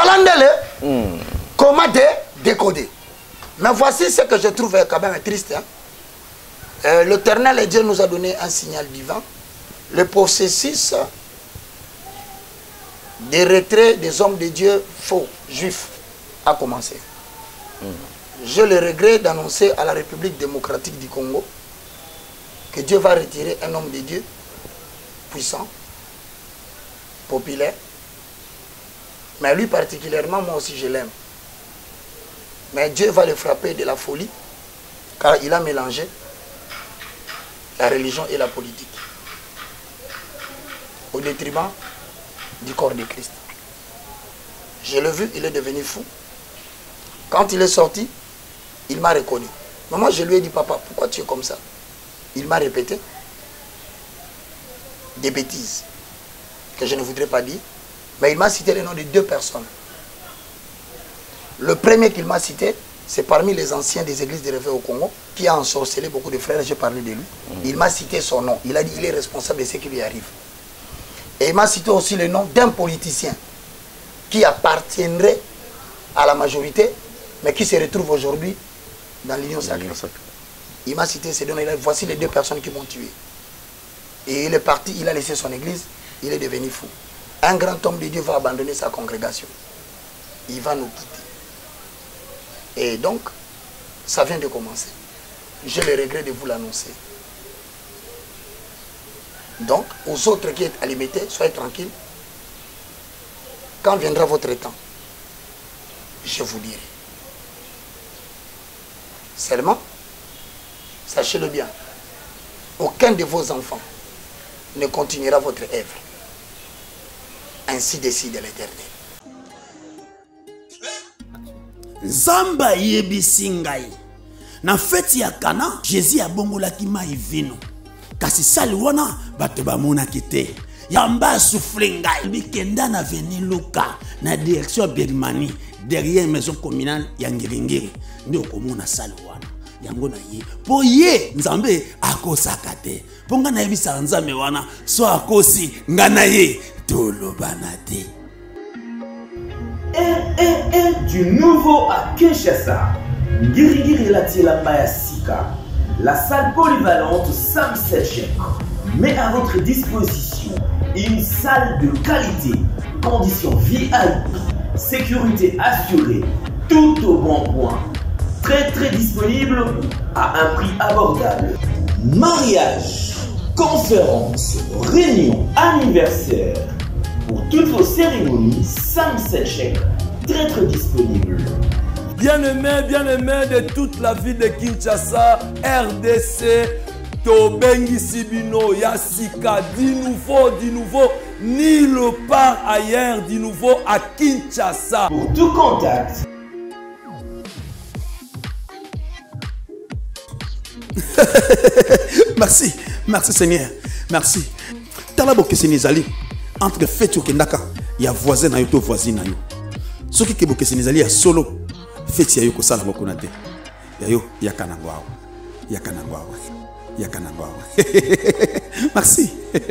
Comment décoder? Mais voici ce que je trouve quand même triste. Hein. L'Éternel Dieu nous a donné un signal divin. Le processus des retraits des hommes de Dieu faux, juifs, a commencé. J'ai le regret d'annoncer à la République démocratique du Congo que Dieu va retirer un homme de Dieu puissant, populaire. Mais lui particulièrement, moi aussi je l'aime. Mais Dieu va le frapper de la folie, car il a mélangé la religion et la politique, au détriment du corps de Christ. Je l'ai vu, il est devenu fou. Quand il est sorti, il m'a reconnu. Mais moi je lui ai dit, papa, pourquoi tu es comme ça? Il m'a répété des bêtises que je ne voudrais pas dire. Mais il m'a cité le nom de 2 personnes. Le premier qu'il m'a cité, c'est parmi les anciens des églises de réveil au Congo, qui a ensorcelé beaucoup de frères, j'ai parlé de lui. Il m'a cité son nom. Il a dit qu'il est responsable de ce qui lui arrive. Et il m'a cité aussi le nom d'un politicien qui appartiendrait à la majorité, mais qui se retrouve aujourd'hui dans l'Union sacrée. Il m'a cité ces deux noms. Voici les 2 personnes qui m'ont tué. Et il est parti, il a laissé son église, il est devenu fou. Un grand homme de Dieu va abandonner sa congrégation. Il va nous quitter. Et donc, ça vient de commencer. J'ai le regret de vous l'annoncer. Donc, aux autres qui êtes alimentés, soyez tranquilles. Quand viendra votre temps, je vous dirai. Seulement, sachez-le bien, aucun de vos enfants ne continuera votre œuvre. Ainsi décide l'Éternel. Zamba yebisi ngai. Na feti ya Kana, Jésus abongolaki mai vino. Kasi sali wana bato bamonaki te. Yamba souffle ngai bikenda na veni Luka na direction Birmanie derrière maison communale ya Ngiringiri. Ndio komona sali wana. Yango na ye. Po ye Nzambe akosaka te. Po nga na yebisa Nzambe wana so akosi nga na ye tolobana te. Du nouveau à Kinshasa, Ngirigiri Latiela Sika, la salle polyvalente Sam Setchek met à votre disposition une salle de qualité, conditions VIP, sécurité assurée, tout au bon point, très disponible à un prix abordable. Mariage, conférences, réunions, anniversaires, pour toutes vos cérémonies, Sam Setchek, très disponible. Bien-aimés de toute la ville de Kinshasa, RDC, Tobengi Sibino, Yassika, du nouveau, nulle part ailleurs, du nouveau à Kinshasa. Pour tout contact. Merci Seigneur, merci. Talabo Kesenizali, entre fête au Kendaka, il y a voisin na yo to voisine na yo. Ce qui est Kesenizali ya solo, fête ya yo ko sala bokonate. Ya yo yakanangwa. Merci.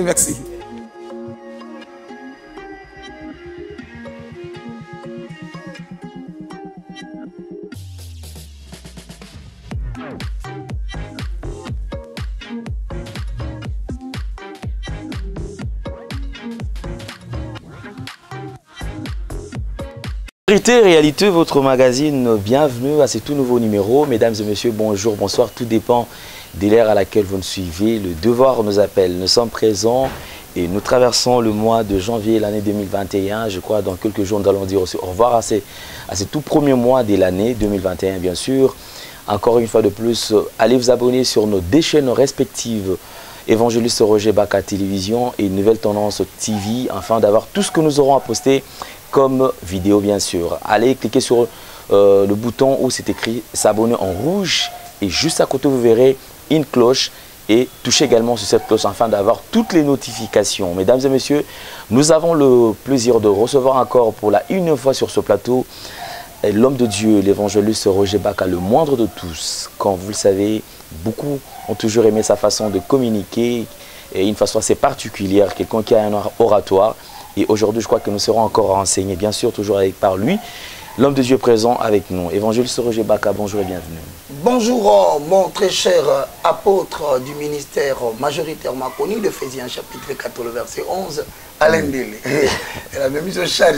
Réalité, votre magazine, bienvenue à ce tout nouveau numéro. Mesdames et messieurs, bonjour, bonsoir, tout dépend de l'ère à laquelle vous nous suivez. Le devoir nous appelle, nous sommes présents et nous traversons le mois de janvier, l'année 2021. Je crois dans quelques jours, nous allons dire aussi au revoir à ces tout premiers mois de l'année 2021, bien sûr. Encore une fois de plus, allez vous abonner sur nos deux chaînes respectives. Évangéliste Roger Baka Télévision et Nouvelle Tendance TV, afin d'avoir tout ce que nous aurons à poster comme vidéo, bien sûr. Allez cliquer sur le bouton où c'est écrit s'abonner en rouge et juste à côté vous verrez une cloche et touchez également sur cette cloche afin d'avoir toutes les notifications. Mesdames et messieurs, nous avons le plaisir de recevoir encore pour la une fois sur ce plateau l'homme de Dieu, l'évangéliste Roger Baka, le moindre de tous. Comme vous le savez, beaucoup ont toujours aimé sa façon de communiquer et une façon assez particulière, quelqu'un qui a un oratoire Et aujourd'hui, je crois que nous serons encore renseignés, bien sûr, toujours par lui. L'homme de Dieu présent avec nous. Évangéliste Roger Baka, bonjour et bienvenue. Bonjour, mon très cher apôtre du ministère majoritairement connu d'Éphésiens chapitre 4, le verset 11, Alain Dele. Elle a même mis au charge.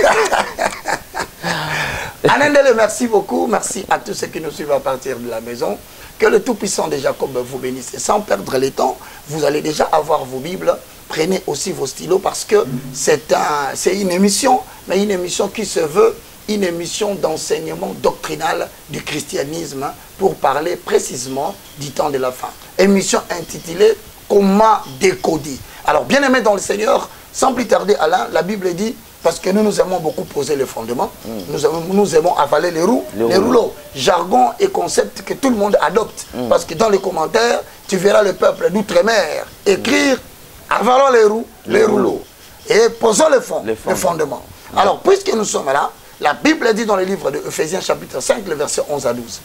Alain Dele, merci beaucoup. Merci à tous ceux qui nous suivent à partir de la maison. Que le Tout-Puissant de Jacob vous bénisse. Sans perdre le temps, vous allez déjà avoir vos Bibles. Prenez aussi vos stylos parce que c'est une émission, mais une émission qui se veut une émission d'enseignement doctrinal du christianisme pour parler précisément du temps de la fin. Émission intitulée « Comment décoder ». Alors, bien aimé dans le Seigneur, sans plus tarder, Alain, la Bible dit, parce que nous aimons beaucoup poser les fondements, nous aimons avaler les rouleaux, jargon et concept que tout le monde adopte. Parce que dans les commentaires, tu verras le peuple d'outre-mer écrire « avalons les rouleaux » et posons le fondement. Alors, puisque nous sommes là, la Bible dit dans le livre de Éphésiens chapitre 5, le verset 11 à 12.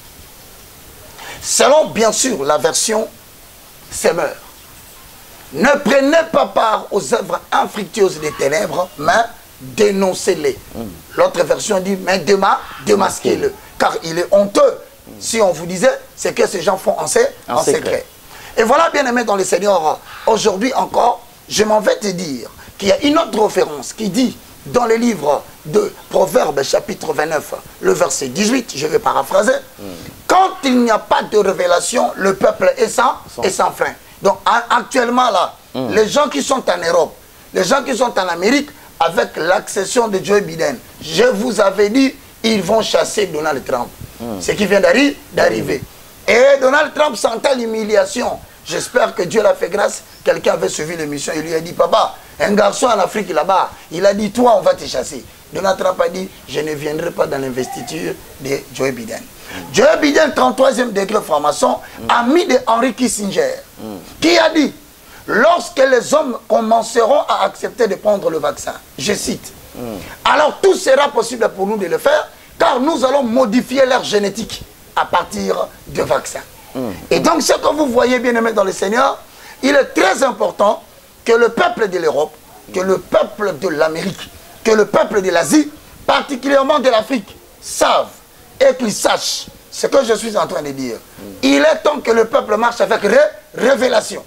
Selon bien sûr la version Semeur, ne prenez pas part aux œuvres infructueuses des ténèbres, mais dénoncez-les. L'autre version dit, mais démasquez-le. Car il est honteux, si on vous disait, c'est que ces gens font en secret. Et voilà, bien aimé dans le Seigneur, aujourd'hui encore, je m'en vais te dire qu'il y a une autre référence qui dit, dans le livre de Proverbes, chapitre 29, le verset 18, je vais paraphraser, quand il n'y a pas de révélation, le peuple est sans fin. Donc actuellement là, les gens qui sont en Europe, les gens qui sont en Amérique, avec l'accession de Joe Biden, je vous avais dit, ils vont chasser Donald Trump. Ce qui vient d'arriver. Et Donald Trump sentait l'humiliation. J'espère que Dieu l'a fait grâce. Quelqu'un avait suivi l'émission, il lui a dit, papa, un garçon en Afrique là-bas, il a dit, toi, on va te chasser. Donald Trump a dit, je ne viendrai pas dans l'investiture de Joe Biden. Joe Biden, 33e degré franc-maçon, ami de Henry Kissinger, qui a dit, lorsque les hommes commenceront à accepter de prendre le vaccin, je cite, alors tout sera possible pour nous de le faire, car nous allons modifier leur génétique à partir du vaccin. Et donc, ce que vous voyez, bien aimé dans le Seigneur, il est très important que le peuple de l'Europe, que le peuple de l'Amérique, que le peuple de l'Asie, particulièrement de l'Afrique, savent et qu'ils sachent ce que je suis en train de dire. Il est temps que le peuple marche avec révélation.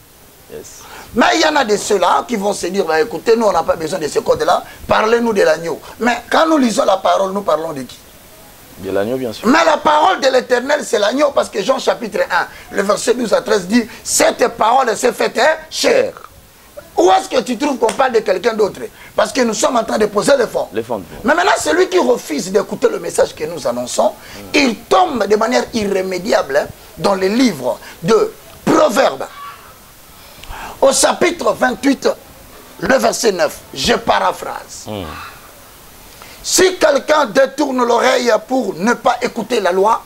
Mais il y en a de ceux-là qui vont se dire, bah, écoutez, nous on n'a pas besoin de ce code-là, parlez-nous de l'agneau. Mais quand nous lisons la parole, nous parlons de qui? De l'agneau, bien sûr. Mais la parole de l'Éternel, c'est l'agneau, parce que Jean chapitre 1, le verset 12 à 13 dit, cette parole s'est faite chère. Où est-ce que tu trouves qu'on parle de quelqu'un d'autre? Parce que nous sommes en train de poser les fonds. Mais maintenant, celui qui refuse d'écouter le message que nous annonçons, il tombe de manière irrémédiable dans les livres de Proverbes. Au chapitre 28, le verset 9, je paraphrase. Si quelqu'un détourne l'oreille pour ne pas écouter la loi,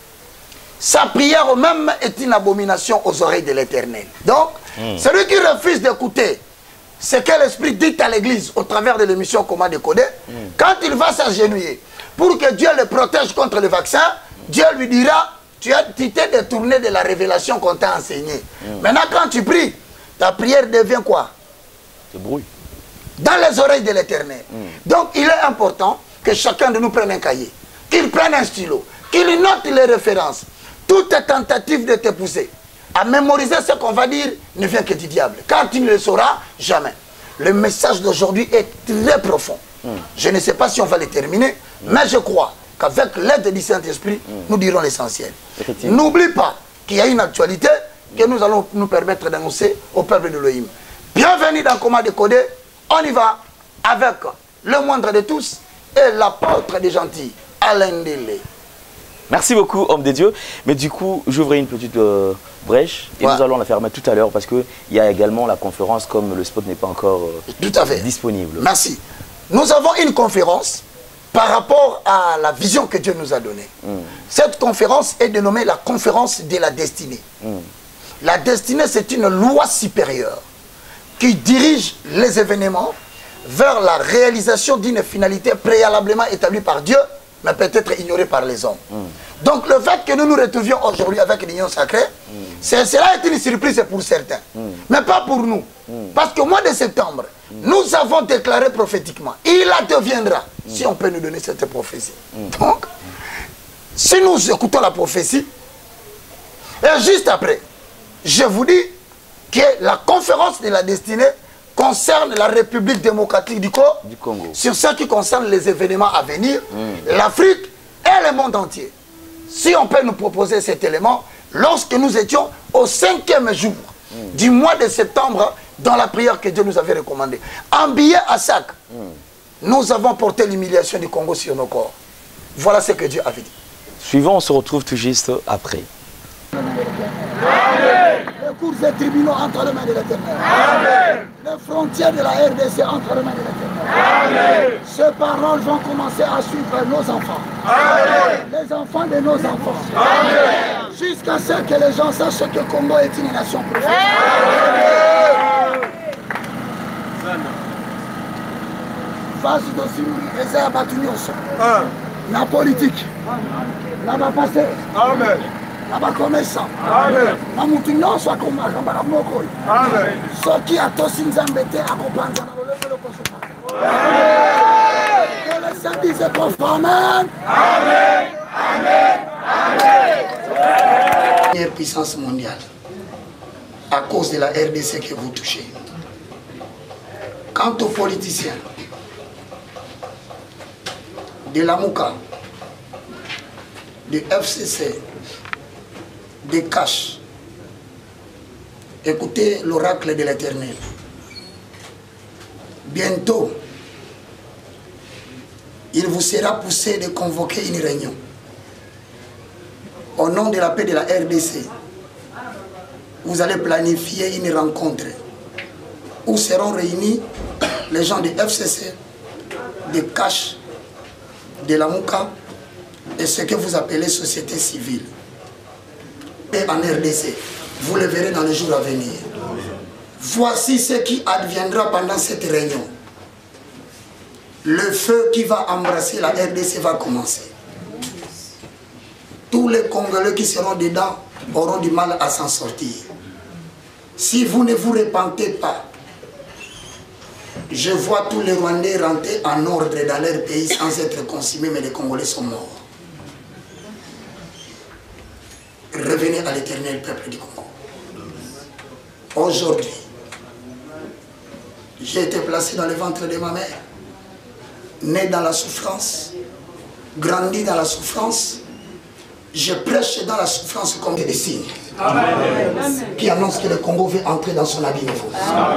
sa prière même est une abomination aux oreilles de l'Éternel. Donc, celui qui refuse d'écouter ce que l'Esprit dit à l'Église au travers de l'émission Comment décoder, quand il va s'agenouiller pour que Dieu le protège contre le vaccin, Dieu lui dira, tu t'es détourné de la révélation qu'on t'a enseignée. Maintenant, quand tu pries, ta prière devient quoi? C'est bruit. Dans les oreilles de l'Éternel. Donc, il est important que chacun de nous prenne un cahier, qu'il prenne un stylo, qu'il note les références. Toute tentative de te pousser à mémoriser ce qu'on va dire ne vient que du diable, car tu ne le sauras jamais. Le message d'aujourd'hui est très profond. Je ne sais pas si on va le terminer, mais je crois qu'avec l'aide du Saint-Esprit, nous dirons l'essentiel. N'oublie pas qu'il y a une actualité que nous allons nous permettre d'annoncer au peuple de l'Elohim. Bienvenue dans Comment décoder. On y va avec le moindre de tous et l'apôtre des gentils, Alain Dele. Merci beaucoup, homme de Dieu. Mais du coup, j'ouvrais une petite brèche et nous allons la fermer tout à l'heure parce qu'il y a également la conférence comme le spot n'est pas encore disponible. Merci. Nous avons une conférence par rapport à la vision que Dieu nous a donnée. Cette conférence est dénommée la conférence de la destinée. La destinée, c'est une loi supérieure qui dirige les événements vers la réalisation d'une finalité préalablement établie par Dieu, mais peut-être ignorée par les hommes. Donc le fait que nous nous retrouvions aujourd'hui avec l'union sacrée, cela est une surprise pour certains, mais pas pour nous. Parce qu'au mois de septembre, Nous avons déclaré prophétiquement. Il adviendra. Si on peut nous donner cette prophétie. Donc, si nous écoutons la prophétie, et juste après, je vous dis que la conférence de la destinée concerne la République démocratique du Congo. Sur ce qui concerne les événements à venir, l'Afrique et le monde entier. Si on peut nous proposer cet élément, lorsque nous étions au 5e jour du mois de septembre, dans la prière que Dieu nous avait recommandée, en billet à sac, nous avons porté l'humiliation du Congo sur nos corps. Voilà ce que Dieu avait dit. Suivant, on se retrouve tout juste après. Amen. Les cours et tribunaux entre les mains de l'Éternel. Amen. Les frontières de la RDC entre les mains de l'Éternel. Amen. Ces paroles vont commencer à suivre nos enfants. Amen. Les enfants de nos enfants. Amen. Jusqu'à ce que les gens sachent que le Congo est une nation prophète. Face de ces abattus, la politique, la va passer. Amen. La commerçant. Amen. La moutignon soit comme un moko. Amen. Ce qui a tous une zambete à comprendre dans le level de Amen. Que le Saint dise conforme. Amen. Amen. Amen. Première puissance mondiale à cause de la RDC que vous touchez. Quant aux politiciens de la Mouka, du FCC, des caches. Écoutez l'oracle de l'Éternel. Bientôt, il vous sera poussé de convoquer une réunion. Au nom de la paix de la RDC, vous allez planifier une rencontre où seront réunis les gens de FCC, des caches, de la Mouka et ce que vous appelez société civile. Et en RDC, vous le verrez dans les jours à venir. Voici ce qui adviendra pendant cette réunion. Le feu qui va embrasser la RDC va commencer. Tous les Congolais qui seront dedans auront du mal à s'en sortir. Si vous ne vous repentez pas, je vois tous les Rwandais rentrer en ordre dans leur pays sans être consumés, mais les Congolais sont morts. Revenez à l'éternel peuple du Congo. Aujourd'hui, j'ai été placé dans le ventre de ma mère, né dans la souffrance, grandi dans la souffrance. Je prêche dans la souffrance comme des signes qui annoncent que le Congo veut entrer dans son habit nouveau.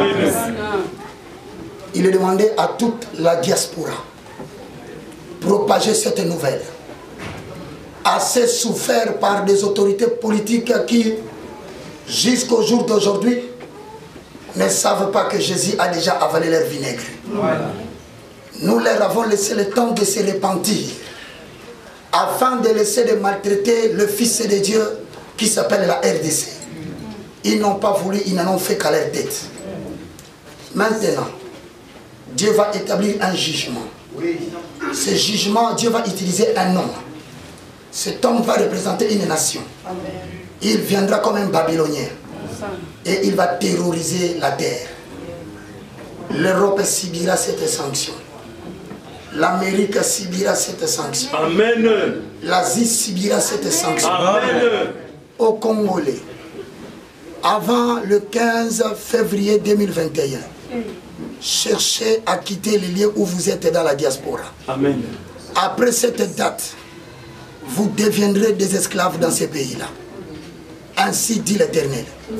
Il est demandé à toute la diaspora de propager cette nouvelle. Assez souffert par des autorités politiques qui, jusqu'au jour d'aujourd'hui, ne savent pas que Jésus a déjà avalé leur vinaigre. Nous leur avons laissé le temps de se repentir, afin de laisser de maltraiter le Fils de Dieu qui s'appelle la RDC. Ils n'ont pas voulu, ils n'en ont fait qu'à leur tête. Maintenant, Dieu va établir un jugement. Ce jugement, Dieu va utiliser un homme. Cet homme va représenter une nation. Il viendra comme un Babylonien. Et il va terroriser la terre. L'Europe subira cette sanction. L'Amérique subira cette sanction. Amen. L'Asie subira cette sanction. Amen. Au Congolais, avant le 15 février 2021, cherchez à quitter les lieux où vous êtes dans la diaspora. Amen. Après cette date, vous deviendrez des esclaves dans ces pays-là. Ainsi dit l'Éternel.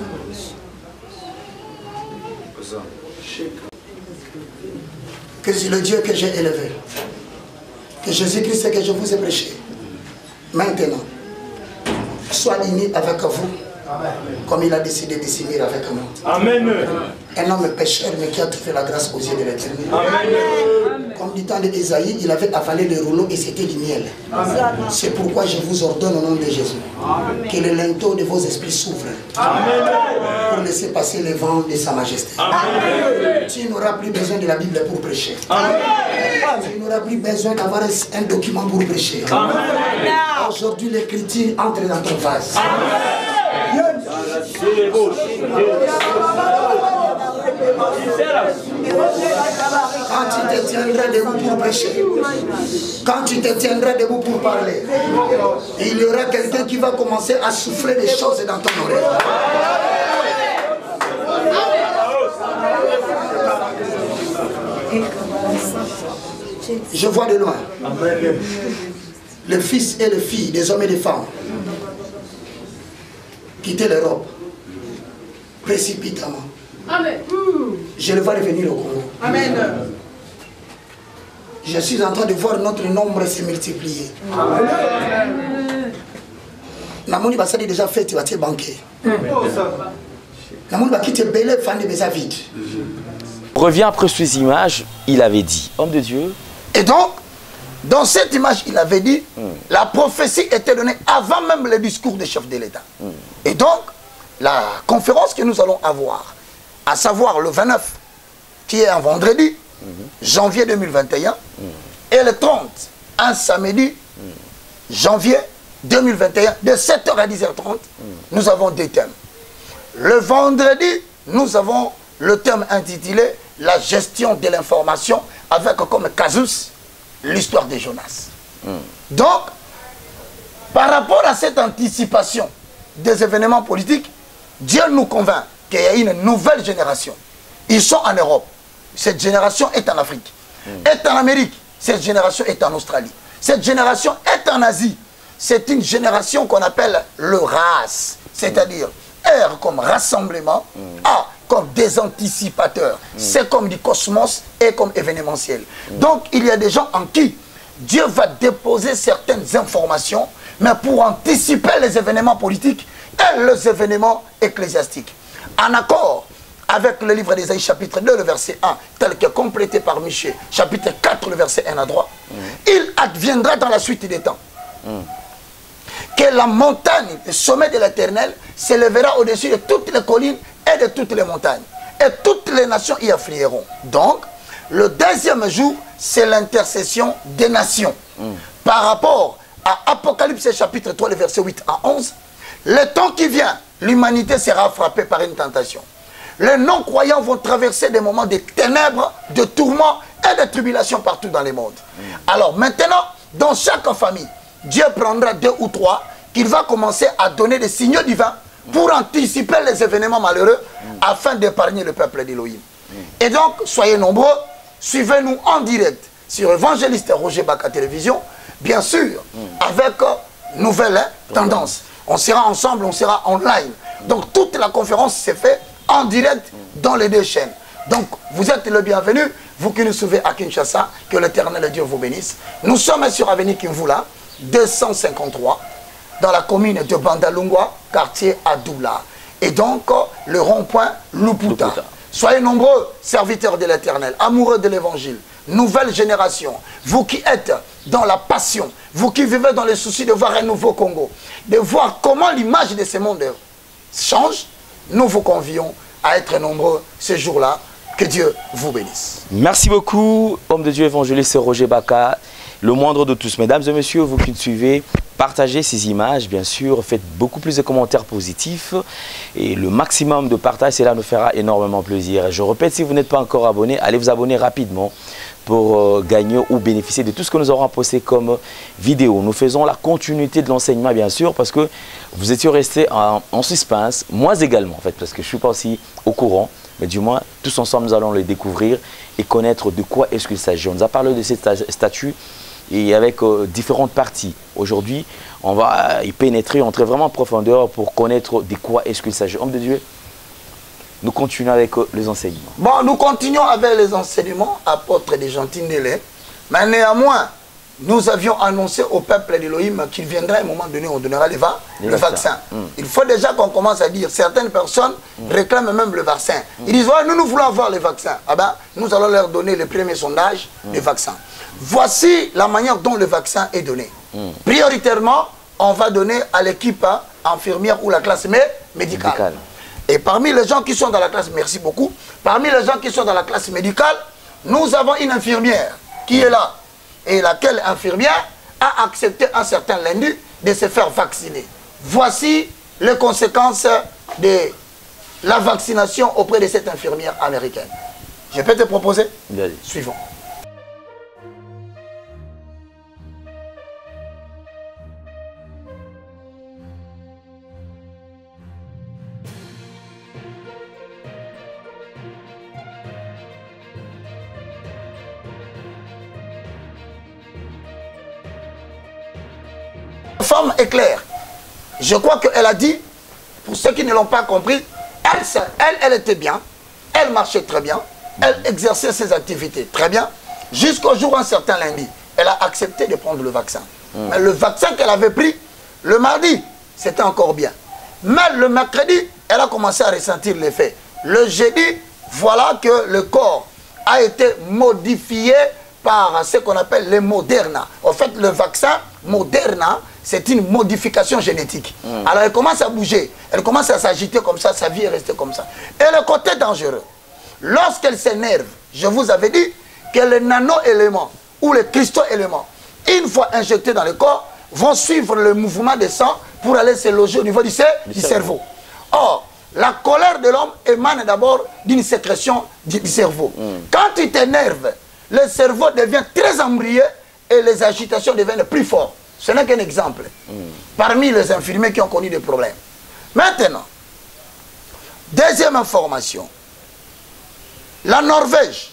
Que c'est le Dieu que j'ai élevé, que Jésus-Christ que je vous ai prêché, maintenant, soit uni avec vous, comme il a décidé de s'unir avec moi. Amen. Un homme pécheur, mais qui a trouvé la grâce aux yeux de l'Éternel. Comme du temps d'Ésaïe, il avait avalé le rouleau et c'était du miel. C'est pourquoi je vous ordonne au nom de Jésus que le linteau de vos esprits s'ouvre pour laisser passer le vent de sa majesté. Tu n'auras plus besoin de la Bible pour prêcher. Tu n'auras plus besoin d'avoir un document pour prêcher. Aujourd'hui, l'écriture entre dans ton vase. Quand tu te tiendras debout pour prêcher, quand tu te tiendras debout pour parler, il y aura quelqu'un qui va commencer à souffler des choses dans ton oreille. Je vois de loin les fils et les filles, des hommes et des femmes, quitter l'Europe précipitamment. Amen. Je le vois revenir au Congo. Amen. Je suis en train de voir notre nombre se multiplier. Namoni basali déjà fait, tu vas te banquer. Namoni bakite belé fan de besa vide. Revient après ces images, il avait dit, homme de Dieu. Et donc, dans cette image, il avait dit, la prophétie était donnée avant même le discours des chefs de l'État. Et donc, la conférence que nous allons avoir, à savoir le 29, qui est un vendredi, janvier 2021, et le 30, un samedi, janvier 2021, de 7h à 10h30, nous avons deux thèmes. Le vendredi, nous avons le thème intitulé « La gestion de l'information » avec comme casus l'histoire de Jonas. Donc, par rapport à cette anticipation des événements politiques, Dieu nous convainc qu'il y a une nouvelle génération. Ils sont en Europe. Cette génération est en Afrique. Est en Amérique. Cette génération est en Australie. Cette génération est en Asie. C'est une génération qu'on appelle le RAS. C'est-à-dire R comme rassemblement, A comme des anticipateurs. C'est comme du cosmos et comme événementiel. Donc il y a des gens en qui Dieu va déposer certaines informations, mais pour anticiper les événements politiques et les événements ecclésiastiques. En accord avec le livre d'Ésaïe chapitre 2, le verset 1, tel que complété par Michée, chapitre 4, le verset 1 à droite, il adviendra dans la suite des temps que la montagne, le sommet de l'Éternel, s'élèvera au-dessus de toutes les collines et de toutes les montagnes. Et toutes les nations y afflueront. Donc, le deuxième jour, c'est l'intercession des nations. Par rapport à Apocalypse chapitre 3, le verset 8 à 11, le temps qui vient, l'humanité sera frappée par une tentation. Les non-croyants vont traverser des moments de ténèbres, de tourments et de tribulations partout dans le monde. Alors maintenant, dans chaque famille, Dieu prendra 2 ou 3 qu'il va commencer à donner des signaux divins pour anticiper les événements malheureux afin d'épargner le peuple d'Élohim. Et donc, soyez nombreux, suivez-nous en direct sur Évangéliste Roger Baka Télévision, bien sûr, avec nouvelle tendance. On sera ensemble, on sera online. Donc, toute la conférence s'est faite en direct dans les 2 chaînes. Donc, vous êtes le bienvenu, vous qui nous suivez à Kinshasa, que l'Éternel Dieu vous bénisse. Nous sommes sur Avenue Kimvula, 253, dans la commune de Bandalungwa, quartier Adoula. Et donc, le rond-point Luputa. Soyez nombreux, serviteurs de l'Éternel, amoureux de l'Évangile, nouvelle génération, vous qui êtes dans la passion, vous qui vivez dans les soucis de voir un nouveau Congo, de voir comment l'image de ce monde change, nous vous convions à être nombreux ce jour-là. Que Dieu vous bénisse. Merci beaucoup, homme de Dieu évangéliste Roger Baka, le moindre de tous. Mesdames et messieurs, vous qui nous suivez, partagez ces images, bien sûr, faites beaucoup plus de commentaires positifs et le maximum de partage, cela nous fera énormément plaisir. Et je répète, si vous n'êtes pas encore abonné, allez vous abonner rapidement pour gagner ou bénéficier de tout ce que nous aurons posté comme vidéo. Nous faisons la continuité de l'enseignement, bien sûr, parce que vous étiez restés en suspense, moi également, en fait, parce que je ne suis pas aussi au courant. Mais du moins, tous ensemble, nous allons le découvrir et connaître de quoi est-ce qu'il s'agit. On nous a parlé de cette statue et avec différentes parties. Aujourd'hui, on va y pénétrer, entrer vraiment en profondeur pour connaître de quoi est-ce qu'il s'agit. Homme de Dieu, nous continuons avec les enseignements. Bon, nous continuons avec les enseignements, apôtre de Gentindélé. Mais néanmoins, nous avions annoncé au peuple d'Élohim qu'il viendra à un moment donné, on donnera le vaccin. Il faut déjà qu'on commence à dire, certaines personnes réclament même le vaccin. Ils disent, ouais, nous voulons avoir le vaccin. Ah ben, nous allons leur donner le premier sondage du vaccin. Voici la manière dont le vaccin est donné. Prioritairement, on va donner à l'équipe infirmière ou la classe médicale. Et parmi les gens qui sont dans la classe, merci beaucoup, parmi les gens qui sont dans la classe médicale, nous avons une infirmière qui est là. Et laquelle infirmière a accepté un certain lundi de se faire vacciner. Voici les conséquences de la vaccination auprès de cette infirmière américaine. Je peux te proposer? Bien. Suivons. La femme est claire. Je crois qu'elle a dit, pour ceux qui ne l'ont pas compris, elle était bien, elle marchait très bien, elle exerçait ses activités très bien, jusqu'au jour un certain lundi, elle a accepté de prendre le vaccin. Mais le vaccin qu'elle avait pris, le mardi, c'était encore bien. Mais le mercredi, elle a commencé à ressentir l'effet. Le jeudi, voilà que le corps a été modifié par ce qu'on appelle les Moderna. En fait, le vaccin Moderna, c'est une modification génétique. Alors, elle commence à bouger, elle commence à s'agiter comme ça, sa vie est restée comme ça. Et le côté dangereux, lorsqu'elle s'énerve, je vous avais dit que les nano-éléments ou les cristaux-éléments, une fois injectés dans le corps, vont suivre le mouvement des sangs pour aller se loger au niveau du cerveau. Or, la colère de l'homme émane d'abord d'une sécrétion du cerveau. Quand tu t'énerves, le cerveau devient très embrayé et les agitations deviennent plus fortes. Ce n'est qu'un exemple. Parmi les infirmiers qui ont connu des problèmes. Maintenant, deuxième information. La Norvège,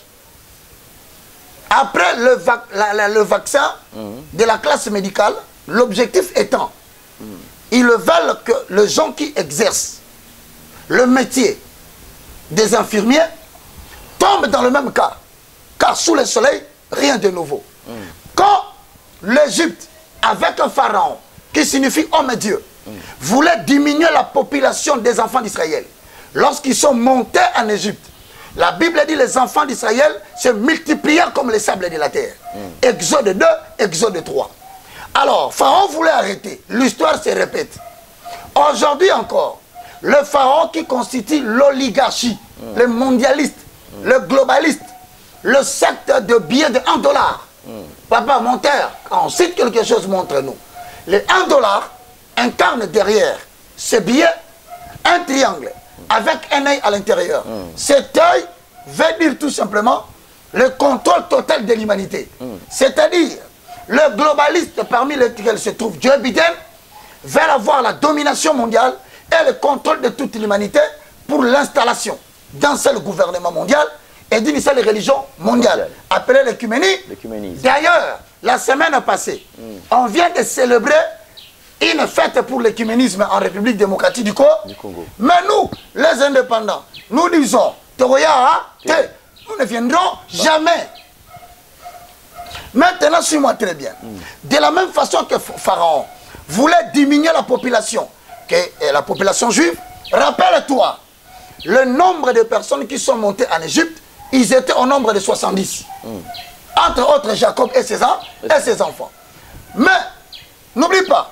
après le vaccin de la classe médicale, l'objectif étant, ils veulent que les gens qui exercent le métier des infirmiers tombent dans le même cas. Car sous le soleil, rien de nouveau. Quand l'Égypte, avec un pharaon, qui signifie homme et Dieu, voulait diminuer la population des enfants d'Israël, lorsqu'ils sont montés en Égypte, la Bible dit les enfants d'Israël se multiplièrent comme les sables de la terre. Exode 2, Exode 3. Alors, Pharaon voulait arrêter. L'histoire se répète. Aujourd'hui encore, le Pharaon qui constitue l'oligarchie, le mondialiste, le globaliste, le secte de billets de $1. Papa, monteur, quand on cite quelque chose, montre-nous. Le $1 incarne derrière ce billet un triangle avec un œil à l'intérieur. Cet œil veut dire tout simplement le contrôle total de l'humanité. C'est-à-dire, le globaliste parmi lesquels se trouve Joe Biden veut avoir la domination mondiale et le contrôle de toute l'humanité pour l'installation d'un seul gouvernement mondial et d'une seule religion mondiale, appelée l'œcuménisme. D'ailleurs, la semaine passée, on vient de célébrer une fête pour l'œcuménisme en République démocratique du Congo. Mais nous, les indépendants, nous disons, nous ne viendrons jamais. Maintenant, suis-moi très bien. De la même façon que Pharaon voulait diminuer la population juive, rappelle-toi, le nombre de personnes qui sont montées en Égypte, ils étaient au nombre de 70. Entre autres, Jacob et ses enfants. Mais, n'oublie pas,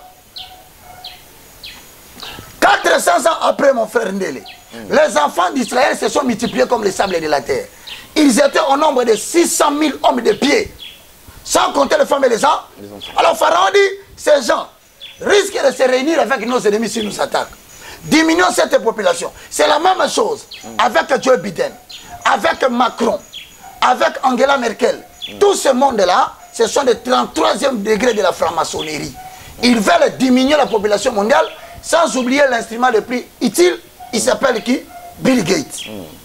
400 ans après mon frère Ndele, les enfants d'Israël se sont multipliés comme les sables de la terre. Ils étaient au nombre de 600 000 hommes de pied, sans compter les femmes et les enfants. Alors Pharaon dit, ces gens risquent de se réunir avec nos ennemis si nous attaquent. Diminuons cette population. C'est la même chose avec Joe Biden, avec Macron, avec Angela Merkel. Tout ce monde-là, ce sont des 33e degrés de la franc-maçonnerie. Ils veulent diminuer la population mondiale sans oublier l'instrument le plus utile. Il s'appelle qui? Bill Gates.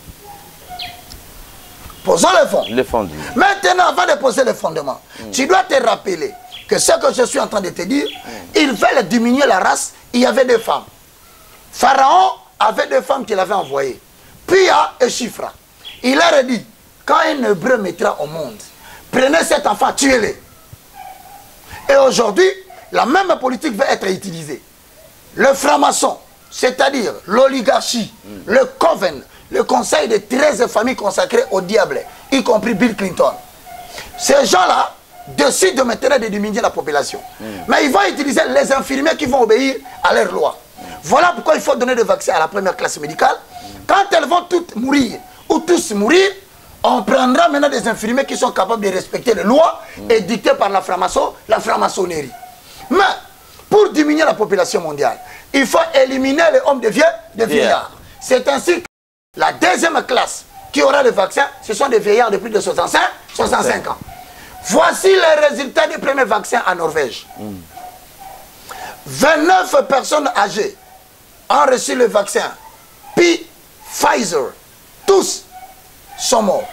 Posons les fonds. Maintenant, avant de poser les fondements, tu dois te rappeler que ce que je suis en train de te dire, ils veulent diminuer la race. Il y avait des femmes. Pharaon avait des femmes qu'il avait envoyées. Pia et Shifra. Il leur a dit, quand un hébreu mettra au monde, prenez cet enfant, tuez-le. Et aujourd'hui, la même politique va être utilisée. Le franc-maçon, c'est-à-dire l'oligarchie, le coven, le conseil de 13 familles consacrées au diable, y compris Bill Clinton. Ces gens-là décident maintenant de diminuer la population. Mais ils vont utiliser les infirmiers qui vont obéir à leurs lois. Voilà pourquoi il faut donner des vaccins à la première classe médicale. Quand elles vont toutes mourir, ou tous mourir, on prendra maintenant des infirmiers qui sont capables de respecter les lois édictées par la franc-maçonnerie. Mais, pour diminuer la population mondiale, il faut éliminer les hommes de vieillards. C'est ainsi que la deuxième classe qui aura le vaccin, ce sont des vieillards de plus de 65 ans. Voici les résultats du premier vaccin en Norvège. 29 personnes âgées ont reçu le vaccin. Puis Pfizer, tous sont morts.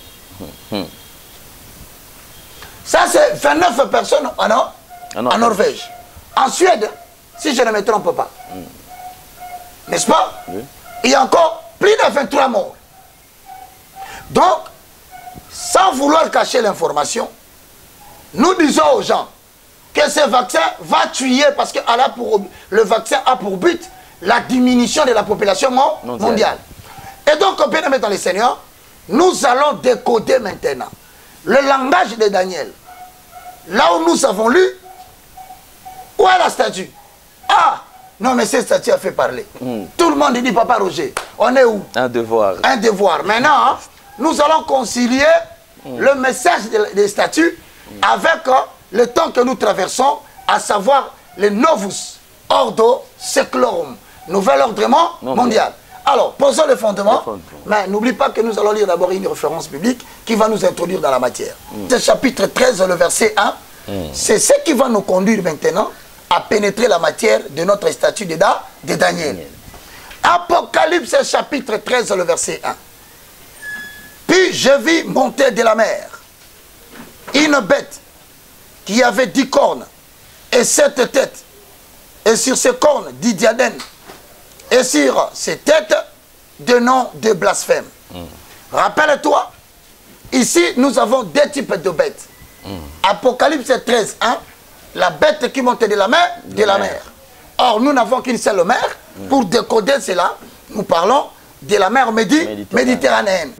Ça, c'est 29 personnes en Norvège. En Suède, si je ne me trompe pas, n'est-ce pas? Oui. Il y a encore plus de 23 morts. Donc, sans vouloir cacher l'information, nous disons aux gens que ce vaccin va tuer parce que le vaccin a pour but la diminution de la population mondiale. Et donc, bien aimé dans les seigneurs, nous allons décoder maintenant le langage de Daniel. Là où nous avons lu, où est la statue? Ah, non, mais cette statue a fait parler. Tout le monde dit, Papa Roger, on est où? Un devoir. Un devoir. Maintenant, nous allons concilier le message des statues avec le temps que nous traversons, à savoir le Novus Ordo Seclorum, nouvel ordre mondial. Alors, posons le fondement, mais n'oublie pas que nous allons lire d'abord une référence biblique qui va nous introduire dans la matière. Ce chapitre 13, le verset 1, c'est ce qui va nous conduire maintenant à pénétrer la matière de notre statut de Daniel. Apocalypse chapitre 13, le verset 1. Puis je vis monter de la mer une bête qui avait 10 cornes et 7 têtes, et sur ces cornes 10 diadèmes, et sur ces têtes de noms de blasphème. Rappelle-toi, ici nous avons deux types de bêtes. Apocalypse 13, 1, la bête qui monte de la mer, Or, nous n'avons qu'une seule mer. Pour décoder cela, nous parlons de la mer méditerranéenne.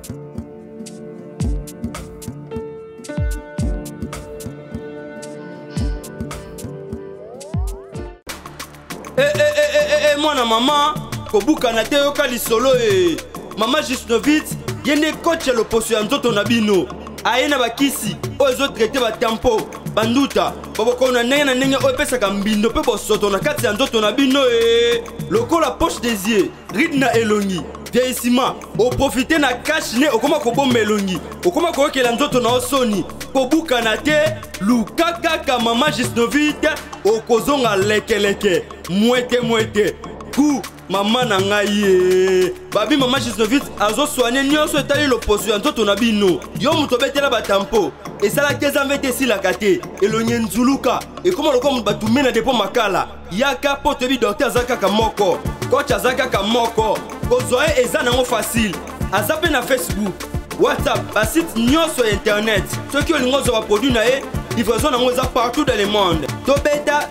Mwana mama kobuka na te yoka lisolo mama Gisnovitz yene coach ya loposo ya nzoto na bino aye na bakisi oyo ezotraite batampo banduta babokona ndenge na ndenge oyo epesaka mbindo mpe bosoto na kati ya nzoto na bino lokola poche des yeux ride na elongi vieillissement oprofite na cash ne okoma kobomba elongi okoma koyokela nzoto na osoni kobuka na te luka kaka mama Gisnovitz okozonga lekeleke mwete ku mama na ngai babi mama Gisnovitz azosoigne nyonso etali loposo ya nzoto na bino yo moto obetela batampo esalaki ezambe te esilaka te elongi nzuluka ekoma lokola moto batume na depo makala yaka mpo toyebi dokter aza kaka moko coach aza kaka moko kozwa ye eza nango facile aza mpe na Facebook WhatsApp basite nyonso ya internet soki olingi ozwa baproduit na ye livraison nango eza partout dans le monde tobeta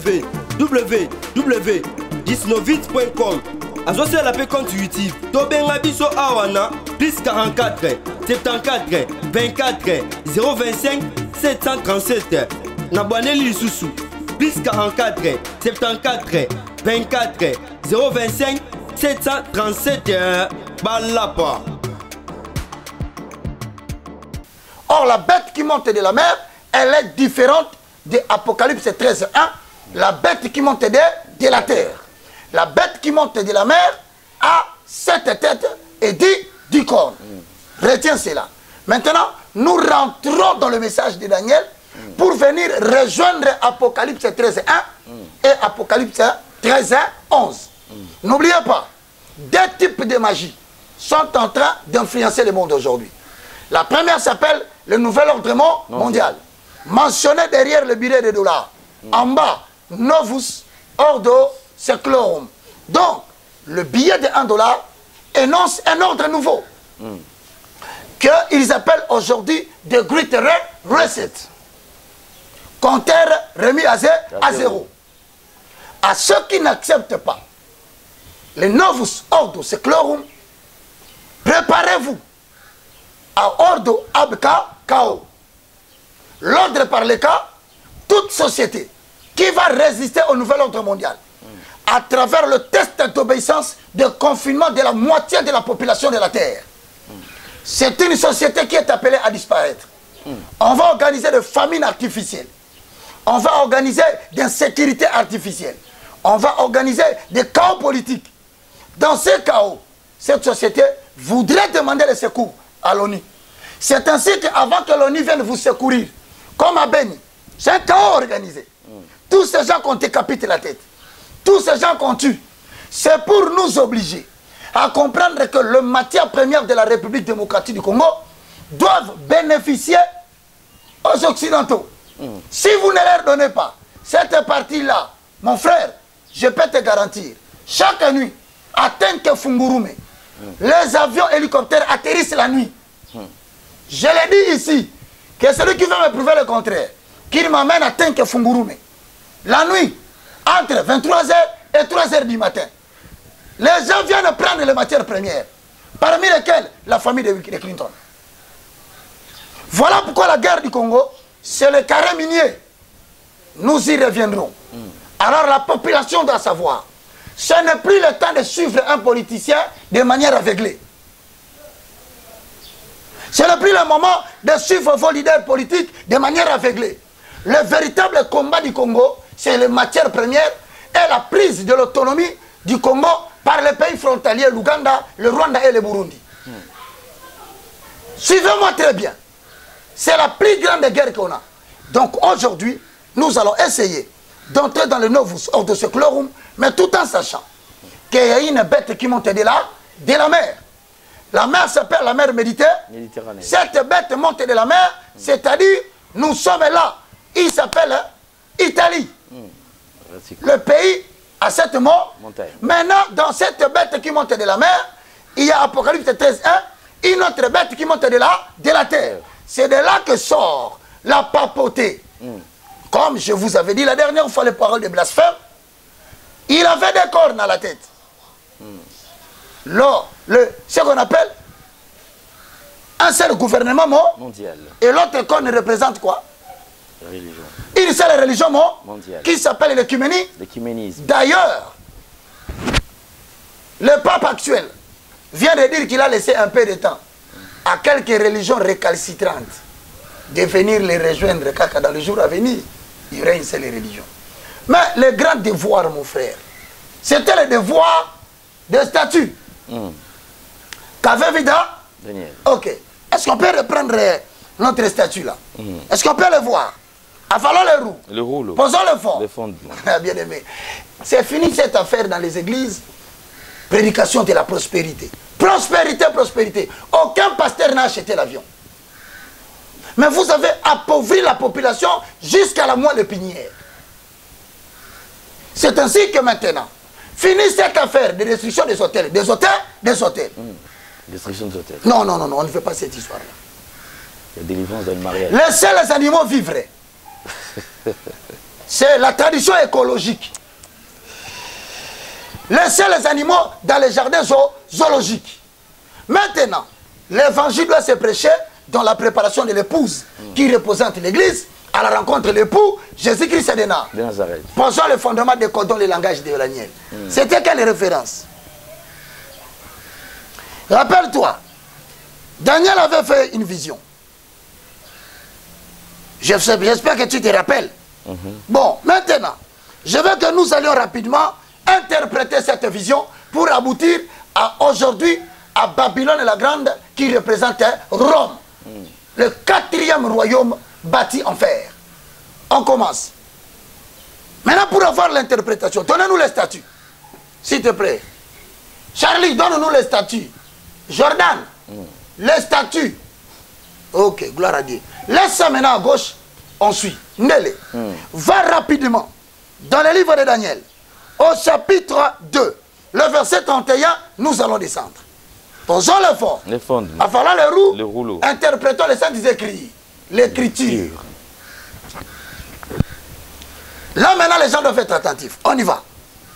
www.gisnovitz.com azosala mpe compte YouTube tobenga biso awa na plus 44 74 24 025 737 na bwaneli lisusu plus 44 74 24 025 737 balapa. Or la bête qui monte de la mer, elle est différente de Apocalypse 13, 1, la bête qui monte de la terre. La bête qui monte de la mer a 7 têtes et 10 cornes. Retiens cela. Maintenant, nous rentrons dans le message de Daniel pour venir rejoindre Apocalypse 13, 1 et Apocalypse 13, 11. N'oubliez pas, deux types de magie sont en train d'influencer le monde aujourd'hui. La première s'appelle le nouvel ordre mondial. Mentionné derrière le billet de dollars. En bas, Novus Ordo Seclorum. Donc, le billet de $1 énonce un ordre nouveau. Qu'ils appellent aujourd'hui The Great Reset. Compteur remis à zéro. À ceux qui n'acceptent pas le Novus Ordo Seclorum, préparez-vous à Ordo Abka Kao. L'ordre par le cas, toute société qui va résister au nouvel ordre mondial à travers le test d'obéissance de confinement de la moitié de la population de la Terre. C'est une société qui est appelée à disparaître. On va organiser des famines artificielles. On va organiser des insécurités artificielles. On va organiser des chaos politiques. Dans ces chaos, cette société voudrait demander le secours à l'ONU. C'est ainsi qu'avant que l'ONU vienne vous secourir, comme à Beni, c'est un chaos organisé. Tous ces gens qu'on décapite la tête, tous ces gens qu'on tue, c'est pour nous obliger à comprendre que le matière première de la République démocratique du Congo doivent bénéficier aux Occidentaux. Si vous ne leur donnez pas cette partie-là, mon frère, je peux te garantir, chaque nuit, à Tenke Fungurume, les avions hélicoptères atterrissent la nuit. Je l'ai dit ici, que celui qui veut me prouver le contraire, qu'il m'amène à Tenke Fungurume, la nuit, entre 23h et 3h du matin. Les gens viennent prendre les matières premières, parmi lesquelles la famille de Clinton. Voilà pourquoi la guerre du Congo, c'est le carré minier. Nous y reviendrons. Alors la population doit savoir, ce n'est plus le temps de suivre un politicien de manière aveuglée. Ce n'est plus le moment de suivre vos leaders politiques de manière aveuglée. Le véritable combat du Congo, c'est les matières premières et la prise de l'autonomie du Congo par les pays frontaliers, l'Ouganda, le Rwanda et le Burundi. Suivez-moi très bien. C'est la plus grande guerre qu'on a. Donc aujourd'hui, nous allons essayer d'entrer dans le novus hors de ce clorum, mais tout en sachant qu'il y a une bête qui monte de la mer. La mer s'appelle la mer Méditerranée. Cette bête monte de la mer, c'est-à-dire, nous sommes là. Il s'appelle Italie. Le pays a cette mort. Maintenant, dans cette bête qui monte de la mer, il y a Apocalypse 13.1, une autre bête qui monte de la terre. C'est de là que sort la papauté. Comme je vous avais dit la dernière fois, les paroles de blasphème, il avait des cornes à la tête. Ce qu'on appelle un seul gouvernement mondial. Et l'autre corne représente quoi? Religion. Une seule religion mondiale qui s'appelle l'écuménisme. D'ailleurs, le pape actuel vient de dire qu'il a laissé un peu de temps à quelques religions récalcitrantes de venir les rejoindre car dans les jours à venir, il y aurait une seule religion. Mais le grand devoir, mon frère, c'était le devoir des statuts. Qu'avait Vida? Daniel. Ok. Est-ce qu'on peut reprendre notre statut là? Est-ce qu'on peut le voir? Avalons le roux. Le rouleau. Posons le fond. Le fondement. Bien aimé. C'est fini cette affaire dans les églises. Prédication de la prospérité. Prospérité, prospérité. Aucun pasteur n'a acheté l'avion. Mais vous avez appauvri la population jusqu'à la moelle épinière. C'est ainsi que maintenant, fini cette affaire de destruction des hôtels. Des hôtels. Destruction des hôtels. Non, on ne fait pas cette histoire-là. La délivrance dans le mariage. Laissez les animaux vivre. C'est la tradition écologique. Laissez les animaux dans les jardins zoologiques. Maintenant, l'évangile doit se prêcher dans la préparation de l'épouse qui représente l'église à la rencontre de l'époux Jésus-Christ de Nazareth. Posons le fondement des cordons, le langage de Daniel. C'était quelle référence? Rappelle-toi, Daniel avait fait une vision. J'espère que tu te rappelles. Bon, maintenant, je veux que nous allions rapidement interpréter cette vision pour aboutir à aujourd'hui à Babylone la Grande qui représente Rome. Le 4e royaume bâti en fer. On commence. Maintenant, pour avoir l'interprétation, donnez-nous les statuts. S'il te plaît. Charlie, donne-nous les statuts. Jordan, les statuts. Ok, gloire à Dieu. Laisse ça maintenant à gauche, on suit. Nele. Va rapidement dans le livre de Daniel, au chapitre 2, le verset 31, nous allons descendre. Posons le fond. Le fondement. Avalant le rouleau. Interprétons les saints écrits. L'écriture. Là maintenant, les gens doivent être attentifs. On y va.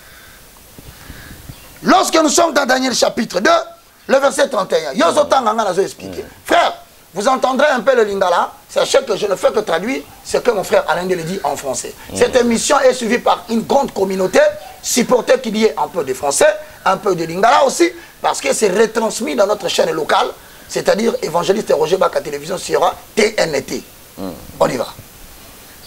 Lorsque nous sommes dans Daniel chapitre 2, le verset 31, frère, vous entendrez un peu le lingala. Sachez que je ne fais que traduire ce que mon frère Alain le dit en français. Cette émission est suivie par une grande communauté, supportée qu'il y ait un peu de français, un peu de lingala aussi, parce que c'est retransmis dans notre chaîne locale, c'est-à-dire évangéliste Roger Baka Télévision sur TNT. On y va.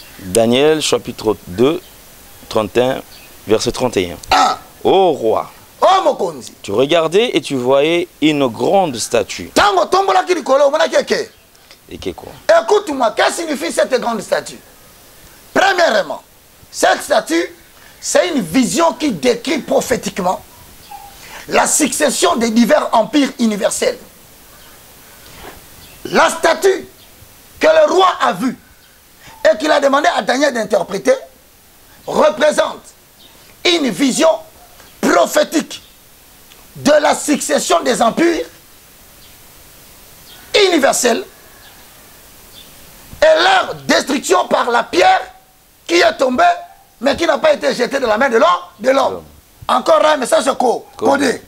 Daniel chapitre 2, 31, verset 31. Ô roi, Oh mokonzi. Tu regardais et tu voyais une grande statue. Tango tombola ki likolo omona keke. Et qu'est quoi? Écoute-moi, qu'est-ce que signifie cette grande statue? Premièrement, cette statue, c'est une vision qui décrit prophétiquement la succession des divers empires universels. La statue que le roi a vue et qu'il a demandé à Daniel d'interpréter représente une vision prophétique de la succession des empires universels et leur destruction par la pierre qui est tombée mais qui n'a pas été jetée de la main de l'homme. Encore un message codé.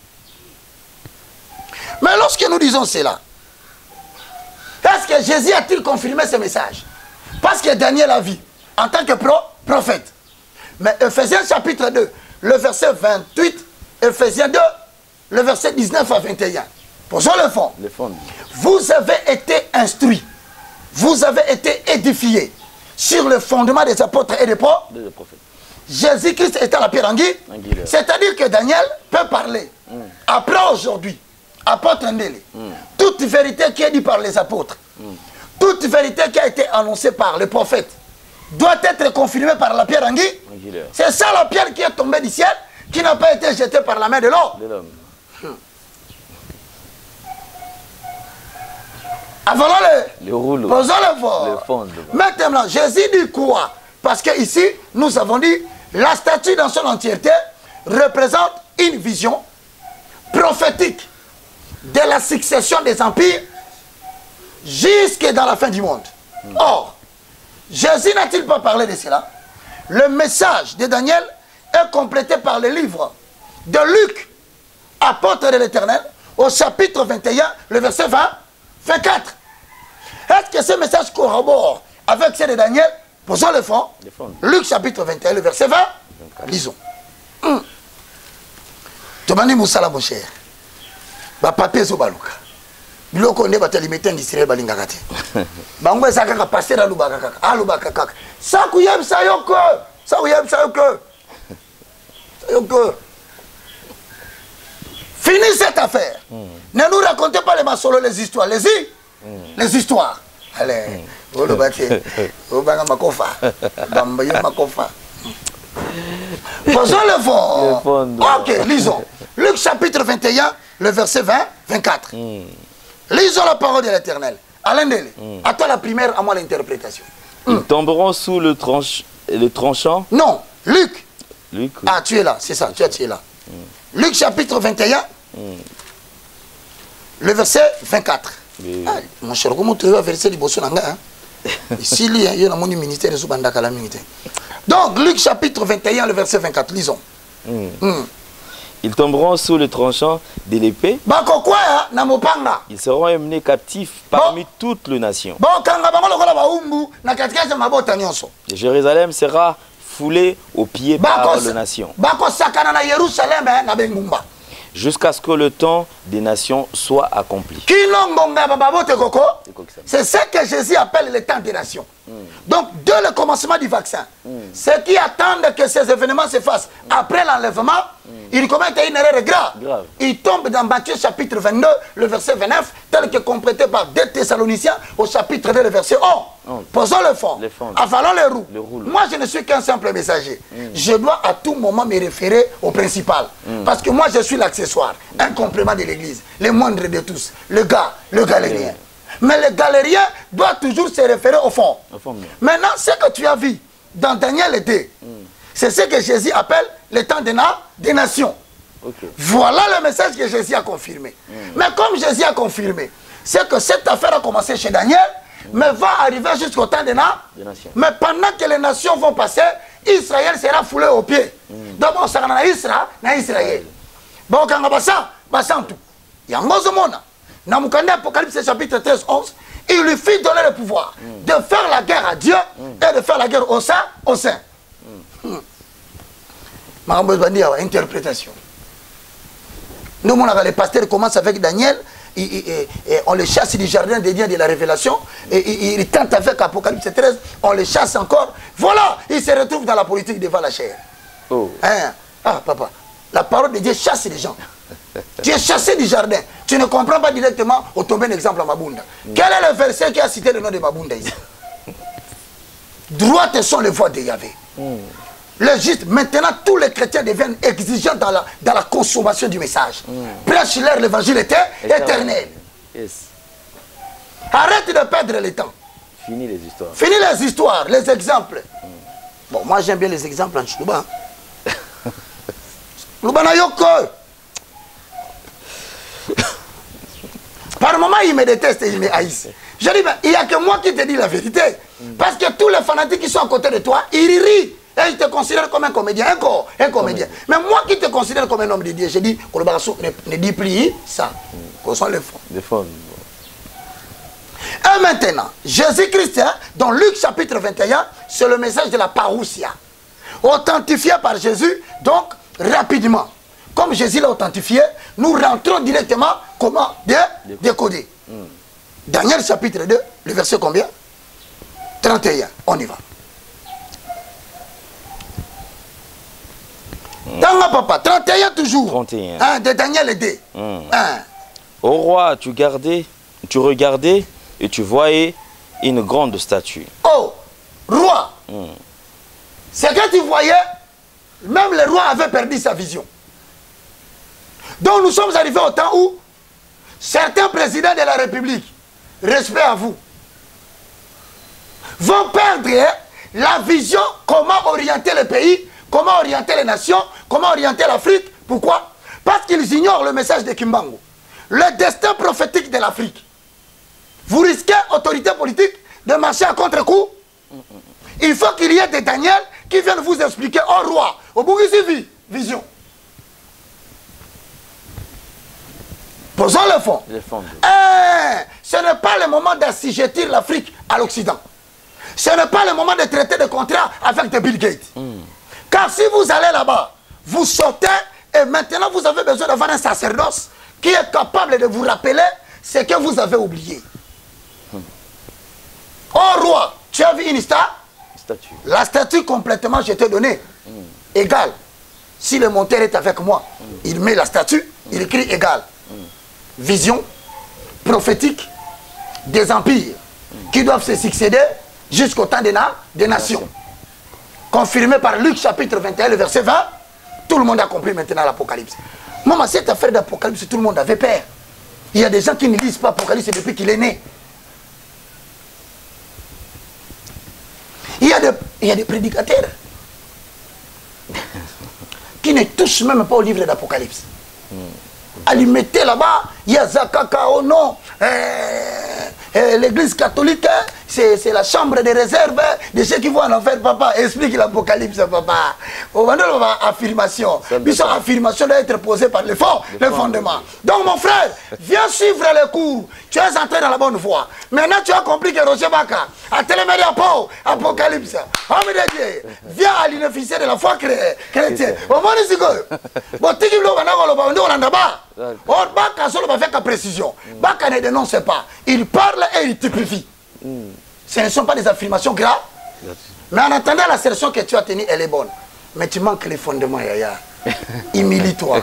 Mais lorsque nous disons cela, est-ce que Jésus a-t-il confirmé ce message? Parce que Daniel a vu en tant que prophète. Mais Ephésiens chapitre 2, le verset 28, Ephésiens 2, le verset 19 à 21. Posons le fond. Vous avez été instruits, vous avez été édifiés sur le fondement des apôtres et des prophètes. Jésus-Christ est à la pierre angulaire. C'est-à-dire que Daniel peut parler. Après aujourd'hui, apôtre Ndele, toute vérité qui est dite par les apôtres, toute vérité qui a été annoncée par les prophètes, doit être confirmée par la pierre angulaire. C'est ça la pierre qui est tombée du ciel, qui n'a pas été jetée par la main de l'homme. Avalons le rouleau. Posons le fort. Maintenant, Jésus dit quoi? Parce que ici, nous avons dit, la statue dans son entièreté représente une vision prophétique de la succession des empires jusque dans la fin du monde. Or, Jésus n'a-t-il pas parlé de cela? Le message de Daniel est complété par le livre de Luc, apôtre de l'Éternel, au chapitre 21, le verset 24. Est-ce que ce message corrobore avec celle de Daniel? Posons le fond. Luc chapitre 21, le verset 20. Lisons. Tomani Moussala, mon cher. Ba papier zo baluka. Biloko ne batalimete industriel balingaka te. Bango ezaka ka passer alubaka kaka. Alubaka kaka. Ça kuyem ça yoko. Ça kuyem ça yoko. Yoko. Fini cette affaire. Ne nous racontez pas les massolos, les histoires. Les histoires. Allez. Olo bate. Obanga makofa. Bambayo makofa. Posons le fond. Ok, lisons. Luc chapitre 21, le verset 24. Lisons la parole de l'Éternel. Alain Dele, à toi la primaire, à moi l'interprétation. Ils tomberont sous le tranchant. Non, Luc. Luc. Ah, tu es là, c'est ça, tu es là. Luc chapitre 21, le verset 24. Ah, mon cher, comment tu vas verser du bosson nanga? Ici, il y a un ministère de Soubanda Kalamité. Donc, Luc chapitre 21, le verset 24, lisons. Ils tomberont sous le tranchant de l'épée. Ils seront emmenés captifs parmi toutes les nations. Jérusalem sera foulée aux pieds par les nations. Jusqu'à ce que le temps des nations soit accompli. C'est ce que Jésus appelle le temps des nations. Donc, dès le commencement du vaccin, ceux qui attendent que ces événements se fassent après l'enlèvement, ils commettent une erreur grave. Ils tombent dans Matthieu chapitre 22, le verset 29, tel que complété par 2 Thessaloniciens au chapitre 2, le verset 11. Posons le fond. Avalons le rouleau. Moi, je ne suis qu'un simple messager. Je dois à tout moment me référer au principal. Parce que moi, je suis l'accessoire, un complément de l'église, le moindre de tous, le galérien. Mais le galérien doit toujours se référer au fond. Maintenant, ce que tu as vu dans Daniel 2, c'est ce que Jésus appelle le temps des nations. Voilà le message que Jésus a confirmé. Mais comme Jésus a confirmé, c'est que cette affaire a commencé chez Daniel, mais va arriver jusqu'au temps des nations. Mais pendant que les nations vont passer, Israël sera foulé aux pieds. Donc, on sera dans Israël. Bon, quand on va ça, tout. Il y a un mot dans Apocalypse chapitre 13, 11, il lui fit donner le pouvoir de faire la guerre à Dieu et de faire la guerre au sein. Interprétation. Nous, les pasteurs commencent avec Daniel, on le chasse du jardin des dieux de la révélation, et il tente avec Apocalypse 13, on le chasse encore. Voilà, il se retrouve dans la politique devant la chair. Ah, papa, La parole de Dieu chasse les gens. Tu es chassé du jardin. Tu ne comprends pas directement. On tombe un exemple à Mabunda. Quel est le verset qui a cité le nom de Mabunda ici? Droites sont les voies de Yahvé. Le juste, maintenant, tous les chrétiens deviennent exigeants dans la consommation du message. Prêche-leur l'évangile éternel. Yes. Arrête de perdre le temps. Fini les histoires. Fini les histoires, les exemples. Bon, moi j'aime bien les exemples en Chlouba. Chlouba yoko. Par moment, il me déteste et il me haïsse. Je dis, il n'y a que moi qui te dis la vérité. Parce que tous les fanatiques qui sont à côté de toi, ils rient. Et ils te considèrent comme un comédien, un comédien. Mais moi qui te considère comme un homme de Dieu, je dis, ne dis plus ça. Qu'on soit le fond. Le fond. Et maintenant, Jésus-Christ, dans Luc chapitre 21, c'est le message de la parousia. Authentifié par Jésus, donc rapidement. Comme Jésus l'a authentifié, nous rentrons directement comment décoder. Daniel chapitre 2, le verset combien? 31, on y va. Tanga papa, 31 toujours. 31. De Daniel et 2. Au roi, tu regardais et tu voyais une grande statue. Oh, roi. C'est que tu voyais, même le roi avait perdu sa vision. Donc nous sommes arrivés au temps où certains présidents de la République, respect à vous, vont perdre la vision comment orienter le pays, comment orienter les nations, comment orienter l'Afrique. Pourquoi? Parce qu'ils ignorent le message de Kimbangu, le destin prophétique de l'Afrique. Vous risquez, autorité politique, de marcher à contre-coup. Il faut qu'il y ait des Daniel qui viennent vous expliquer, oh roi, au bout de vision. Posons le fond. Ce n'est pas le moment d'assujettir l'Afrique à l'Occident. Ce n'est pas le moment de traiter des contrats avec des Bill Gates. Car si vous allez là-bas, vous sortez et maintenant vous avez besoin d'avoir un sacerdoce qui est capable de vous rappeler ce que vous avez oublié. Oh roi, tu as vu une statue? La statue complètement, je t'ai donné. Égal. Si le monteur est avec moi, il met la statue, il écrit égal. Vision prophétique des empires qui doivent se succéder jusqu'au temps des nations. Confirmé par Luc chapitre 21, le verset 20. Tout le monde a compris maintenant l'Apocalypse. Maman, cette affaire d'Apocalypse, tout le monde avait peur. Il y a des gens qui ne lisent pas l'Apocalypse depuis qu'il est né. Il y a des prédicateurs qui ne touchent même pas au livre d'Apocalypse. Allez, mettez là-bas, il y a Zakaka, oh non, l'église catholique, c'est la chambre de réserve de ceux qui vont en enfer, papa. Explique l'Apocalypse, papa. On va donner affirmation. Puisque affirmation doit être posée par le fondement. Donc, mon frère, viens suivre les cours. Tu es entré dans la bonne voie. Maintenant, tu as compris que Roger Baka a télémédé à Pau, Apocalypse. Homme de Dieu, viens à l'inofficier de la foi chrétienne. Au moins, c'est que. Bon, tu dis que on a or, Baka solo va faire qu'à précision. Baka ne dénonce pas. Il parle et il typifie. Ce ne sont pas des affirmations graves. Mais en attendant, l'assertion que tu as tenue, elle est bonne. Mais tu manques les fondements, Yaya. Humilie-toi.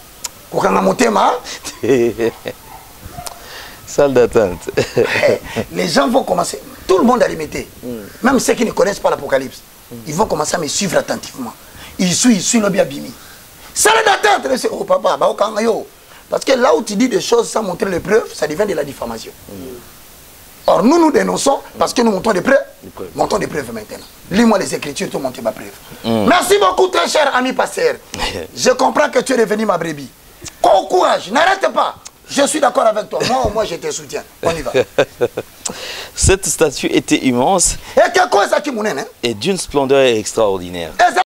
Salle d'attente. Les gens vont commencer. Tout le monde a limité. Même ceux qui ne connaissent pas l'Apocalypse. Ils vont commencer à me suivre attentivement. Ils suivent le bien bimi. Salle d'attente. Oh papa, parce que là où tu dis des choses sans montrer les preuves, ça devient de la diffamation. Or, nous dénonçons parce que nous montrons des preuves. Montons des preuves maintenant. Lis-moi les Écritures, tu montres ma preuve. Merci beaucoup, très cher ami pasteur. Je comprends que tu es devenu ma brebis. Courage, n'arrête pas. Je suis d'accord avec toi. Moi, je te soutiens. On y va. Cette statue était immense et d'une splendeur extraordinaire.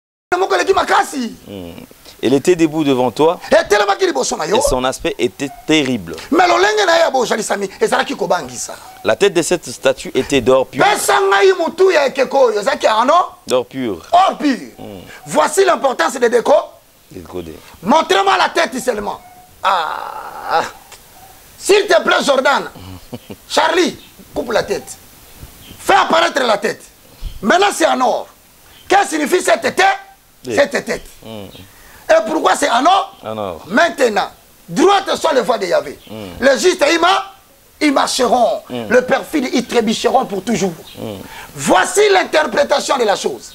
Elle était debout devant toi et son aspect était terrible. La tête de cette statue était d'or pur. D'or pur. Or pur. Voici l'importance des décoder. Montrez-moi la tête seulement. S'il te plaît, Jordan. Charlie, coupe la tête. Fais apparaître la tête. Maintenant, c'est en or. Qu'est-ce que signifie cette tête? Cette tête. Et pourquoi c'est en or? En or. Maintenant, droite soit les voies de Yahvé. Les justes, ils marcheront. Le perfide, ils trébucheront pour toujours. Voici l'interprétation de la chose.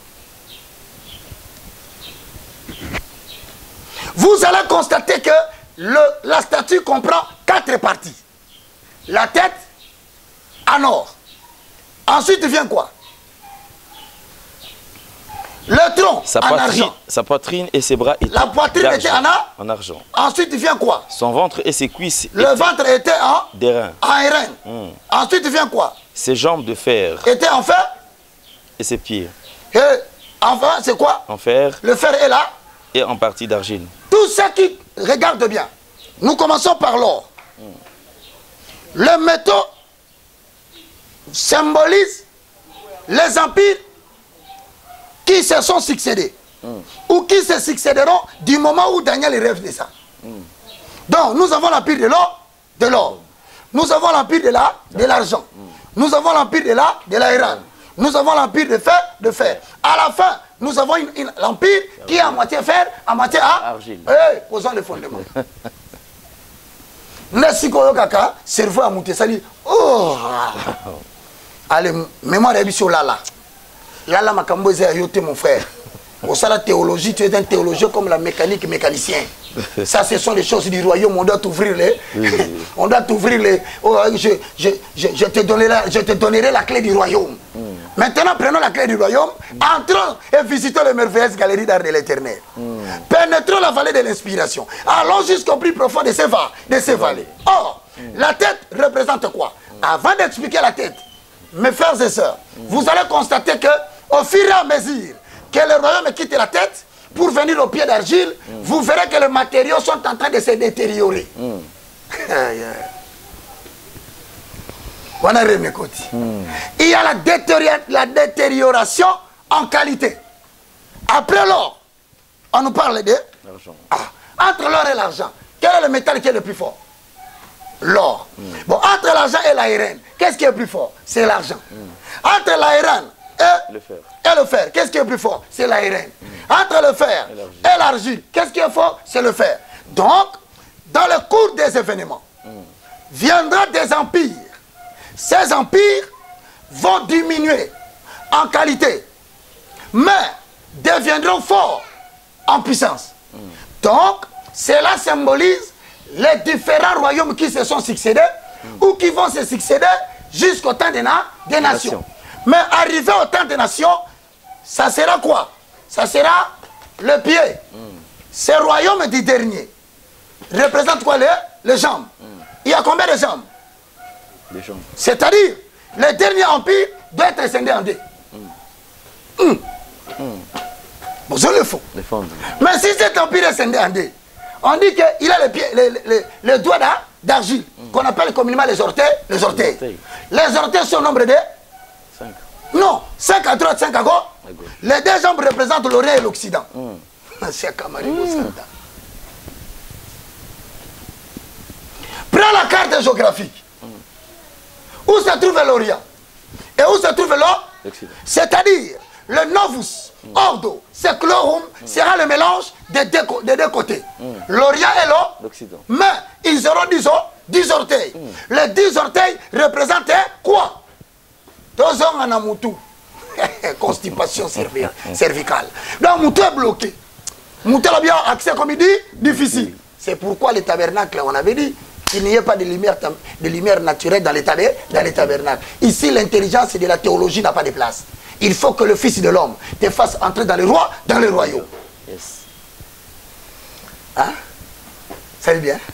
Vous allez constater que la statue comprend 4 parties. La tête, en or. Ensuite vient quoi? Le tronc, en argent. Sa poitrine et ses bras étaient La poitrine était en argent. Ensuite vient quoi? Son ventre et ses cuisses Le ventre était d'airain. en airain. Ensuite vient quoi? Ses jambes de fer Était en fer. et ses pieds Et enfin, c'est quoi? en fer Le fer est là. et en partie d'argile. Tout ce qui regarde bien. Nous commençons par l'or. Le métaux symbolise les empires qui se sont succédés ou qui se succéderont du moment où Daniel rêve de ça. Donc, nous avons l'empire de l'or. Nous avons l'empire de l'argent. Nous avons l'empire de l'Iran. Nous avons l'empire de fer. À la fin, nous avons l'empire qui est à moitié fer, à moitié argile. Posons les fondements. Nesiko kaka, cerveau à monter, ça dit, oh, allez, mémoire d'émission Lala. Lala Makamboze a yoté mon frère. Au sein de la théologie, tu es un théologien comme la mécanique, mécanicien. Ça, ce sont les choses du royaume. On doit t'ouvrir les. On doit t'ouvrir les. Oh, je te donnerai la clé du royaume. Maintenant, prenons la clé du royaume, entrons et visitons les merveilleuses galeries d'art de l'éternel. Pénétrons la vallée de l'inspiration. Allons jusqu'au plus profond de ces vallées. Or, la tête représente quoi? Avant d'expliquer la tête, mes frères et sœurs, vous allez constater que, au fur et à mesure que le royaume quitte la tête pour venir au pied d'argile, vous verrez que les matériaux sont en train de se détériorer. Il y a la détérioration en qualité. Après l'or, on nous parle de l'argent. Entre l'or et l'argent, quel est le métal qui est le plus fort? L'or. Bon, entre l'argent et l'airain, qu'est-ce qui est plus fort? C'est l'argent. Entre l'airain et le fer, qu'est-ce qui est plus fort? C'est l'airain. Entre le fer et l'argile, qu'est-ce qui est fort? C'est le fer. Donc, dans le cours des événements, viendra des empires. Ces empires vont diminuer en qualité, mais deviendront forts en puissance. Donc, cela symbolise les différents royaumes qui se sont succédés ou qui vont se succéder jusqu'au temps des nations. Mais arrivé au temps des nations, ça sera quoi? Ça sera le pied. Ce royaume du dernier représente quoi? Les jambes. Il y a combien de jambes? C'est-à-dire, le dernier empire doit être scindé en deux. Bon, je le faux. Mais si cet empire est scindé en deux, on dit qu'il a les doigts d'argile, qu'on appelle communément les orteils. Les orteils sont au nombre de 5. Non, 5 à droite, 5 à gauche. Les deux jambes représentent l'Orient et l'Occident. Prends la carte géographique. Où se trouve l'Orient et où se trouve l'Occident? C'est-à-dire, le Novus Ordo Seclorum sera le mélange des deux côtés. L'Orient et l'Occident. Mais ils auront 10 orteils. Les 10 orteils représentent quoi? 2 ans en amoutou. Constipation cervicale. Donc, Moutou est bloqué. Moutou a bien accès, comme il dit, difficile. C'est pourquoi les tabernacles, on avait dit, qu'il n'y ait pas de lumière naturelle dans les tabernacles. Ici, l'intelligence et de la théologie n'a pas de place. Il faut que le Fils de l'homme te fasse entrer dans le royaume. Yes. Hein? Ça va bien?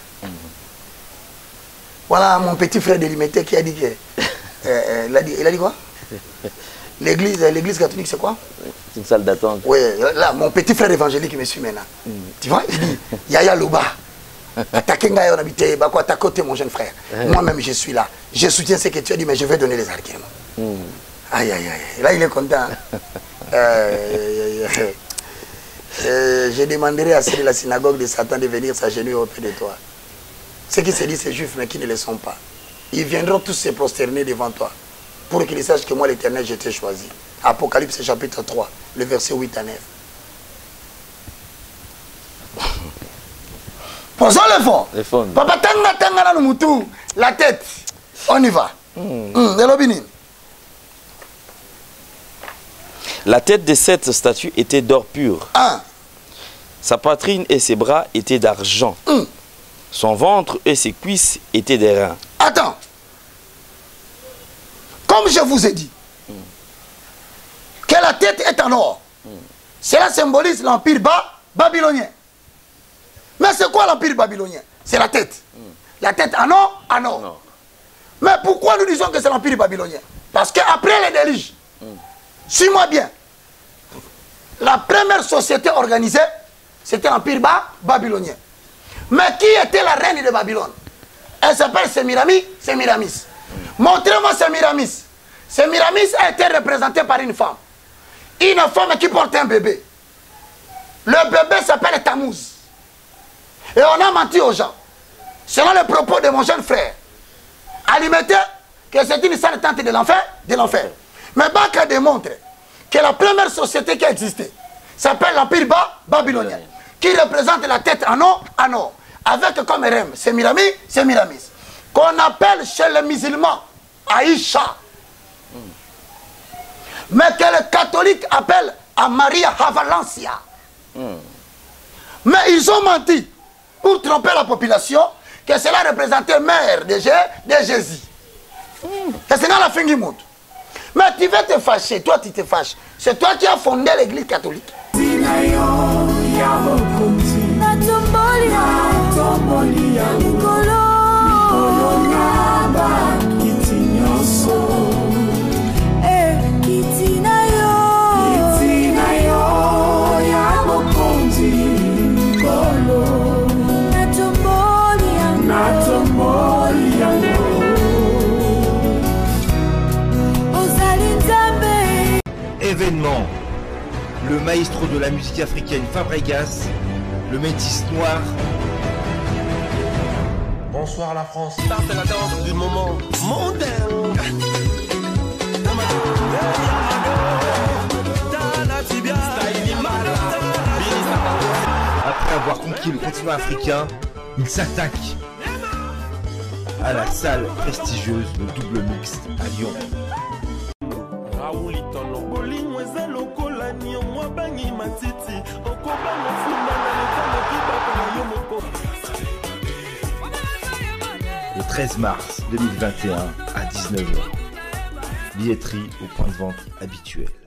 Voilà mon petit frère de Limité qui a dit que... il a dit quoi? L'église catholique, c'est quoi? C'est une salle d'attente. Oui, là, mon petit frère évangélique qui me suit maintenant. Tu vois, il dit, Yaya Loba. À côté, mon jeune frère. Moi-même, je suis là. Je soutiens ce que tu as dit, mais je vais donner les arguments. Aïe, aïe, aïe. Là, il est content. Je demanderai à ceux de la synagogue de Satan de venir s'agenouiller auprès de toi. Ceux qui se disent ces juifs, mais qui ne le sont pas. Ils viendront tous se prosterner devant toi. Pour qu'ils sachent que moi, l'Éternel, je t'ai choisi. Apocalypse chapitre 3, le verset 8 à 9. Posons le fond. Le fond. Papa tanga tanga na mutu. La tête. On y va. La tête de cette statue était d'or pur. Sa poitrine et ses bras étaient d'argent. Son ventre et ses cuisses étaient des reins. Attends. Comme je vous ai dit, que la tête est en or. Cela symbolise l'empire babylonien. Mais c'est quoi l'empire babylonien? C'est la tête. La tête en or, en or. Non. Mais pourquoi nous disons que c'est l'empire babylonien? Parce qu'après les déluges, suis-moi bien, la première société organisée, c'était l'empire babylonien. Mais qui était la reine de Babylone? Elle s'appelle Sémiramis. Montrez-moi Sémiramis. Sémiramis a été représentée par une femme. Une femme qui porte un bébé. Le bébé s'appelle Tammuz. Et on a menti aux gens. Selon les propos de mon jeune frère, Alimete, que c'est une sale tente de l'enfer. Mais Baka démontre que la première société qui a existé s'appelle l'empire babylonien, qui représente la tête en or, avec comme rem Sémiramis, qu'on appelle chez les musulmans Aïcha, mais que les catholiques appellent à Maria Havalancia. Mais ils ont menti pour tromper la population que cela représentait mère de Jésus. Et c'est dans la fin du monde. Mais tu vas te fâcher, toi tu te fâches. C'est toi qui as fondé l'église catholique. Événement. Le maestro de la musique africaine Fabregas, le métis noir. Bonsoir la France. Ça c'est la danse du moment mondain. Après avoir conquis le continent africain, il s'attaque à la salle prestigieuse de double mixte à Lyon. Le 13 mars 2021 à 19h. Billetterie au point de vente habituel.